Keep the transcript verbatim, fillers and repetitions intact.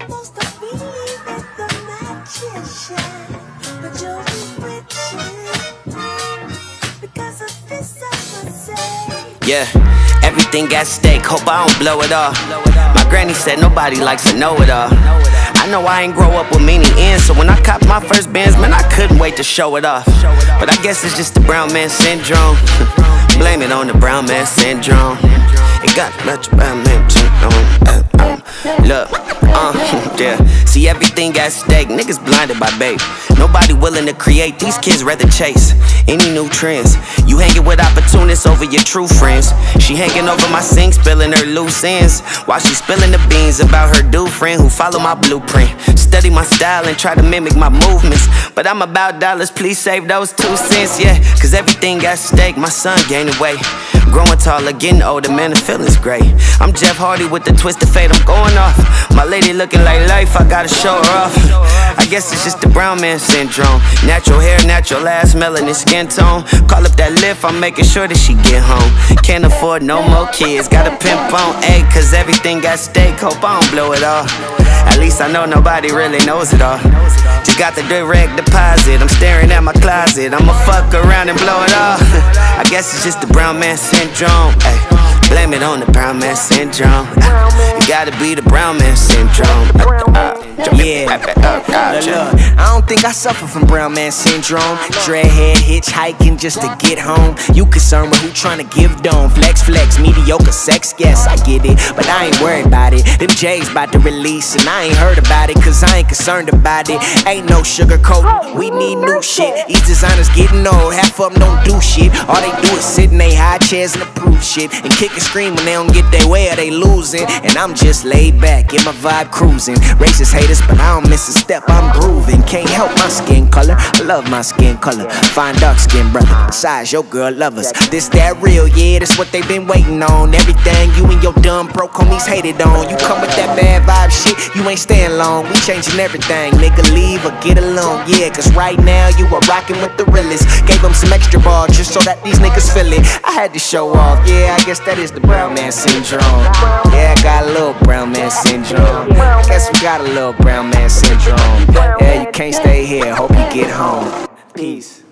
supposed to be that the magician, but you're bewitching because of this I would say. Yeah, everything at stake, hope I don't blow it off. My granny said nobody likes to know it all. I know I ain't grow up with many ends, so when I copped my first Benz, man, I couldn't wait to show it off. But I guess it's just the brown man syndrome. Blame it on the brown man syndrome. It got much brown man syndrome. Uh, um, look, uh, yeah. See everything at stake, niggas blinded by bait. Nobody willing to create, these kids rather chase any new trends. You hanging with opportunists over your true friends. She hanging over my sink, spilling her loose ends, while she spilling the beans about her dude friend who follow my blueprint. Study my style and try to mimic my movements, but I'm about dollars, please save those two cents, yeah. Cause everything at stake, my son gaining weight, growing taller, getting older, man, the feeling's great. I'm Jeff Hardy with the twist of fate, I'm going off. My lady looking like life, I gotta show her off. I guess it's just the brown man syndrome. Natural hair, natural ass, melanin skin tone. Call up that lift, I'm making sure that she get home. Can't afford no more kids, got a pimp on A, cause everything at stake, hope I don't blow it all. At least I know nobody really knows it all. Just got the direct deposit, I'm staring at my closet. I'ma fuck around and blow it all. I guess it's just the brown man syndrome. Ay, blame it on the brown man syndrome. Uh, you gotta be the brown man syndrome. Uh, uh, yeah, look, look, I don't think I suffer from brown man syndrome. Dreadhead hitchhiking just to get home. You concerned with who tryna give dome. Flex, flex, mediocre sex, yes, I get it, but I ain't worried about it. Them J's about to release and I ain't heard about it, cause I ain't concerned about it. Ain't no sugar coat, we need new shit. These designers getting old, half of them don't do shit. All they do is sit in they high chairs and approve shit, and kick and scream when they don't get their way or they losing. And I'm just laid back, in my vibe cruising. Racist haters, but I don't miss a step, I'm grooving. Can't help my skin color, I love my skin color. Fine dark skin brother, besides your girl love us. This that real, yeah, this what they been waiting on. Everything you and your dumb broke homies hated on. You come with that bad vibe shit, you ain't staying long. We changing everything, nigga, leave or get along. Yeah, cause right now you are rocking with the realest. Gave them some extra ball just so that these niggas feel it. I had to show off, yeah, I guess that is the brown man syndrome. Yeah, I got a little brown man syndrome. Guess we got a little brown man syndrome. Yeah, you can't stay here, hope you get home. Peace.